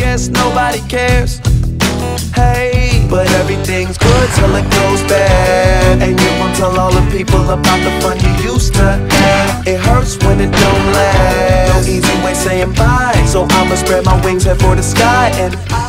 guess nobody cares. Hey, but everything's good till it goes bad, and you won't tell all the people about the fun you used to have. It hurts when it don't last. No easy way saying bye, so I'ma spread my wings, head for the sky, and